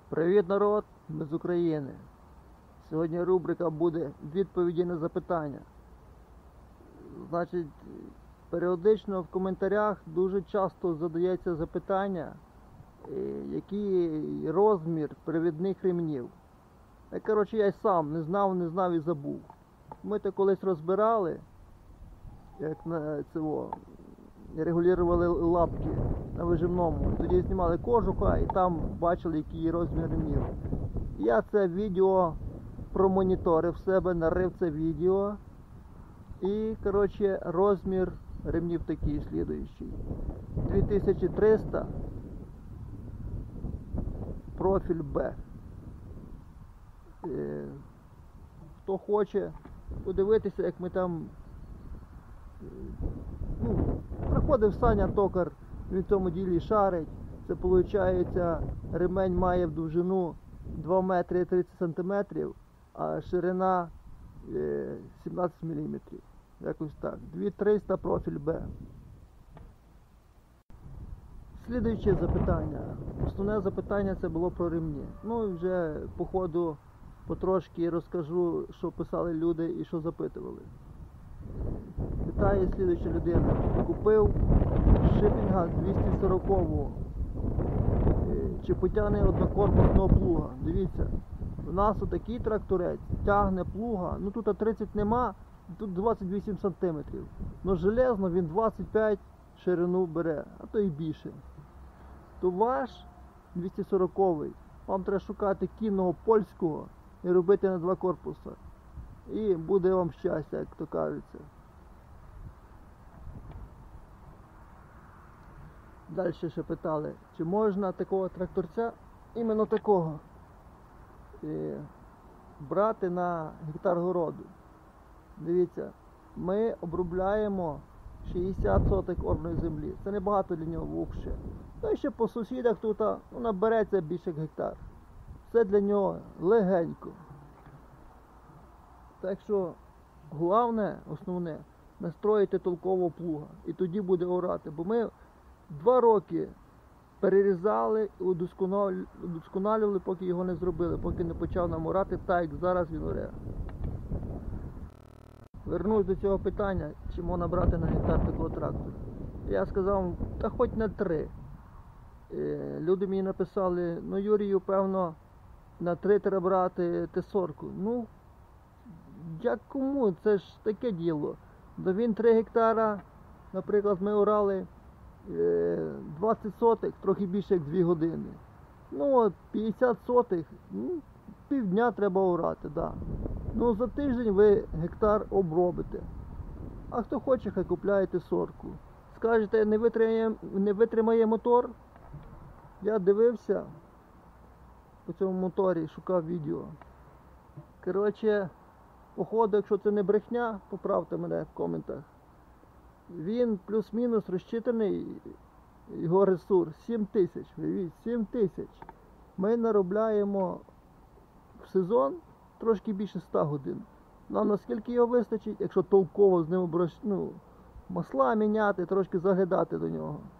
Привіт, народ! Ми з України. Сьогодні рубрика буде відповіді на запитання. Значить, періодично в коментарях дуже часто задається запитання, який розмір привідних ремнів. Коротше, я й сам не знав і забув. Ми то колись розбирали, як на цього, регулювали лапки на вижимному. Тоді знімали кожуха і там бачили, який розмір ремнів. Я це відео промоніторив себе, нарив це відео. І, коротше, розмір ремнів такий слідуючий. 2300 профіль Б. Хто хоче подивитися, як ми там, приходив Саня Токар, він в цьому ділі шарить. Це виходить, ремень має в довжину 2 метри 30 сантиметрів, а ширина 17 мм. Якось так. 2300 профіль Б. Слідуюче запитання. Основне запитання це було про ремні. Ну і вже по ходу потрошки розкажу, що писали люди і що запитували. Питає слідуюча людина. Купив шипінга 240-го. Чи потягне однокорпусного плуга? Дивіться, у нас отакий тракторець тягне плуга, ну тут 30 нема, тут 28 см. Ну железно він 25 ширину бере, а то і більше. То ваш 240-й, вам треба шукати кінного польського і робити на 2 корпуси. І буде вам щастя, як то кажеться. Далі ще питали, чи можна такого тракторця, іменно такого, брати на гектар городу. Дивіться, ми обробляємо 60 соток орної землі. Це небагато для нього взагалі. Ну і ще по сусідах тут набереться більше гектар. Це для нього легенько. Так що, головне, основне, настроїти толкового плуга. І тоді буде орати. Бо ми 2 роки перерізали і удосконалювали, поки його не зробили, поки не почав нам орати так, як зараз він оре. Вернусь до цього питання, чи можна брати на гектар такого трактора. Я сказав, та хоч на 3. Люди мені написали, ну Юрію, певно, на 3 треба брати Т-40. Ну, як кому? Це ж таке діло. До він 3 гектара, наприклад, ми орали 20 сотих, трохи більше як 2 години. Ну от 50 сотих, півдня треба орати, да. Ну за тиждень ви гектар обробите. А хто хоче, хай купляє Т-40. Скажете, не витримає мотор? Я дивився по цьому моторі, шукав відео. Коротше, походу, якщо це не брехня, поправте мене в коментах. Він плюс-мінус розчитаний, його ресурс 7 тисяч, вивіть, 7 тисяч. Ми наробляємо в сезон трошки більше 100 годин. Нам наскільки його вистачить, якщо толково з ним масла міняти, трошки заглядати до нього.